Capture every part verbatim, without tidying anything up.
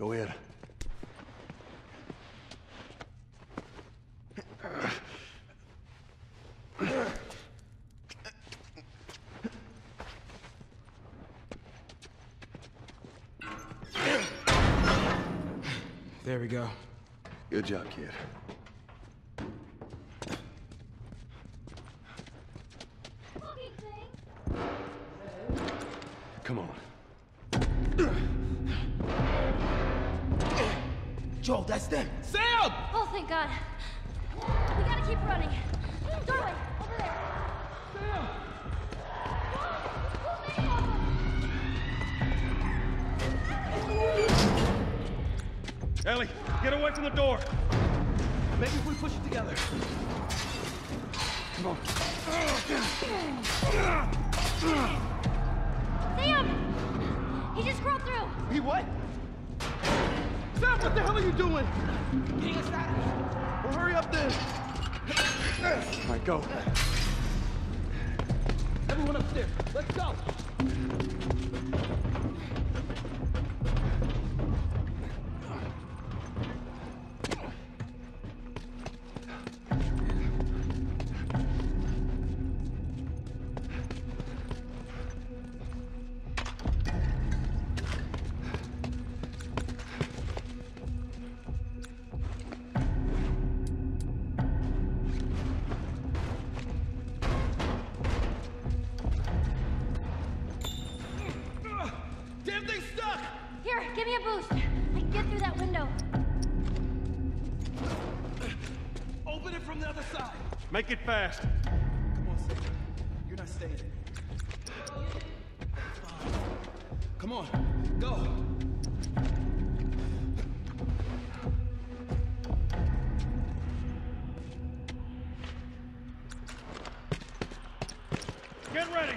Go ahead. There we go. Good job, kid. Come on. Joel, that's them. Sam! Oh, thank God. We gotta keep running. Doorway, over there. Sam! Ellie, get away from the door. Maybe if we push it together. Come on. Sam! He just crawled through. He what? Sam, what the hell are you doing? Getting us out of here. Well, hurry up then. All right, go. Everyone upstairs. Let's go. Damn thing's stuck! Here, give me a boost. I can get through that window. Open it from the other side. Make it fast. Come on, Sam. You're not staying. Come on, go. Get ready.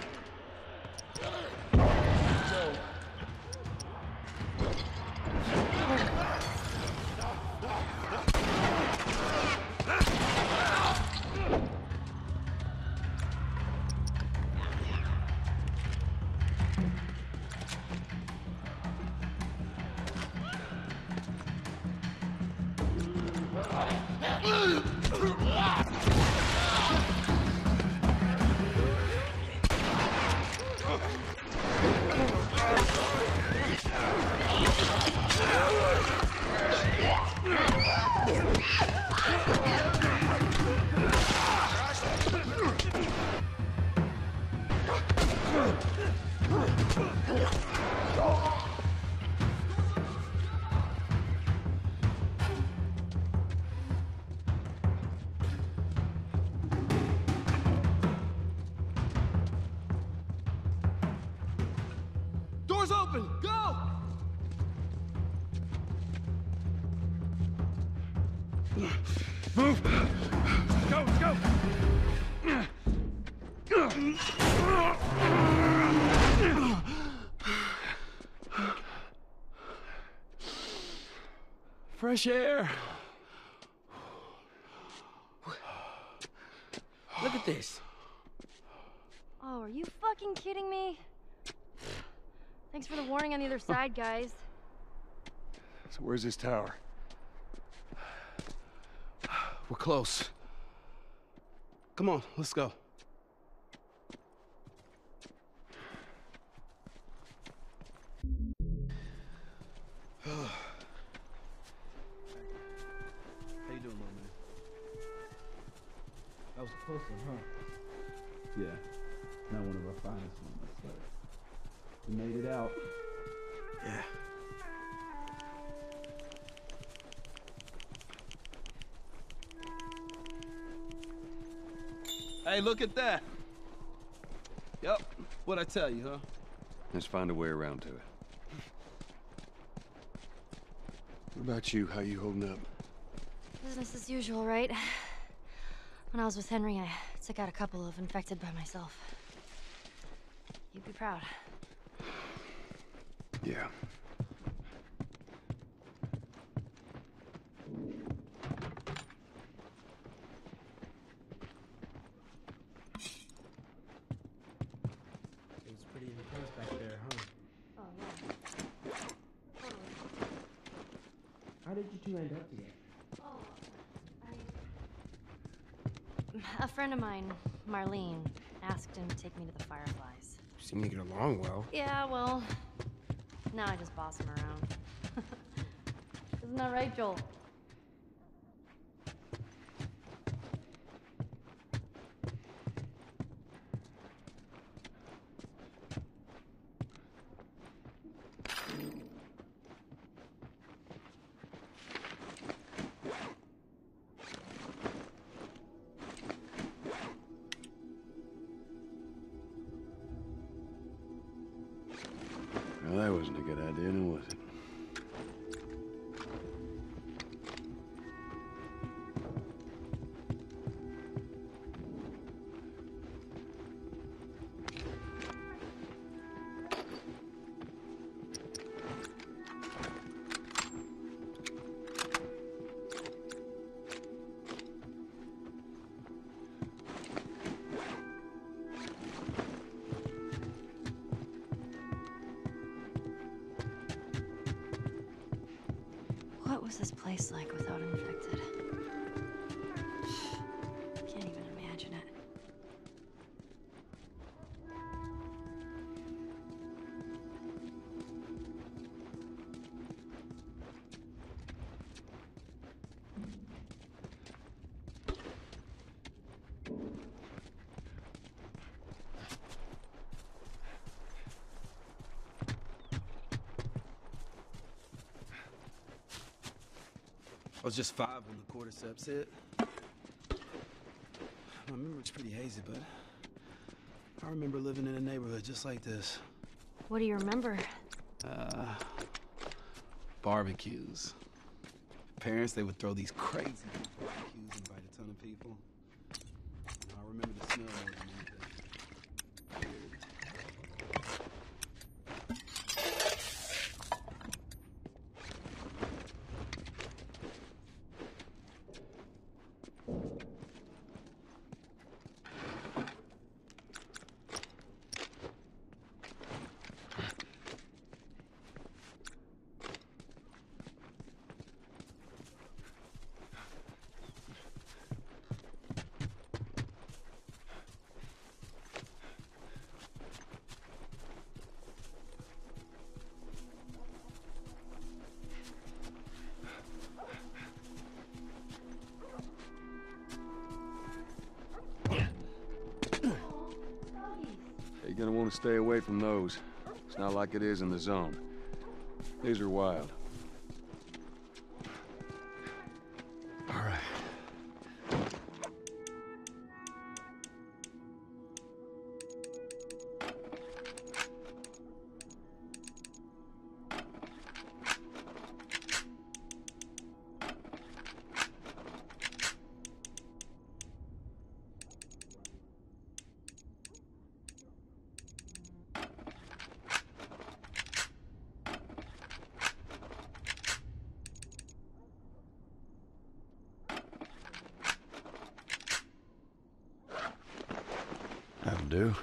Doors open! Go! Move. Go, go. Fresh air. Look at this. Oh, are you fucking kidding me? Thanks for the warning on the other side, guys. So where's this tower? We're close. Come on, let's go. How you doing, little man? That was a close one, huh? Yeah, not one of our finest moments, but we made it out. Yeah. Hey, look at that. Yep, what'd I tell you, huh? Let's find a way around to it. What about you? How you holding up? Business as usual, right? When I was with Henry, I took out a couple of infected by myself. You'd be proud. Yeah. It was pretty intense back there, huh? Oh, yeah. Totally. how did you two end up together? Oh, I... A friend of mine, Marlene, asked him to take me to the Fireflies. You seem to get along well. Yeah, well, now I just boss him around. Isn't that right, Joel? Well, that wasn't a good idea, now was it? What was this place like without infected? Can't even imagine it. I was just five when the cordyceps hit. My memory's pretty hazy, but I remember living in a neighborhood just like this. What do you remember? Uh, barbecues. Parents, they would throw these crazy barbecues, invite a ton of people. I remember the smell more than anything. You're gonna want to stay away from those. It's not like it is in the zone. These are wild. All right. That'll do.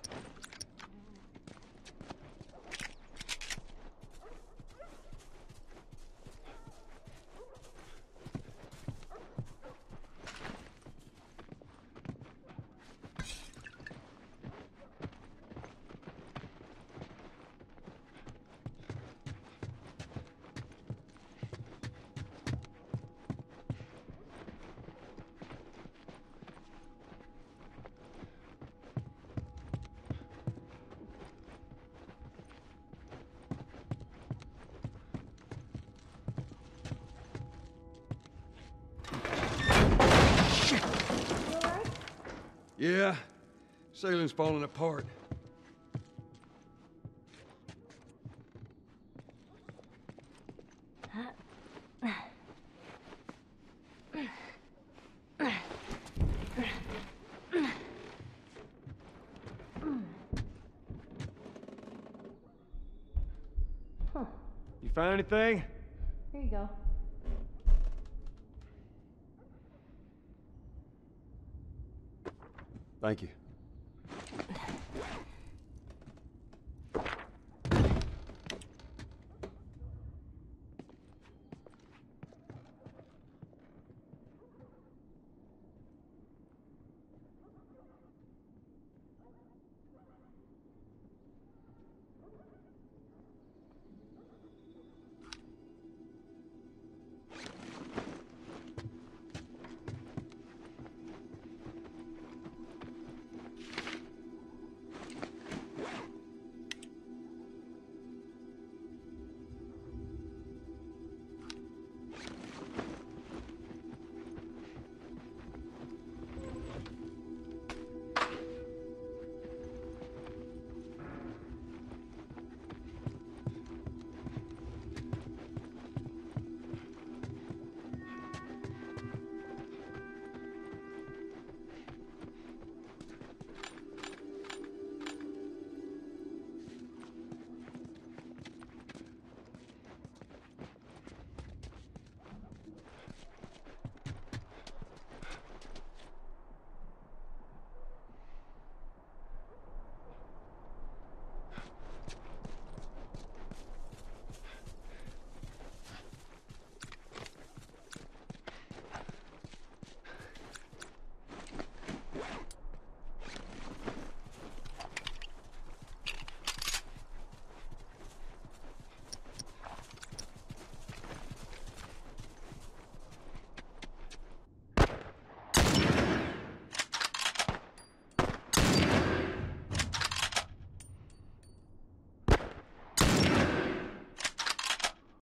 Yeah, ceiling's falling apart. You found anything? Here you go. Thank you.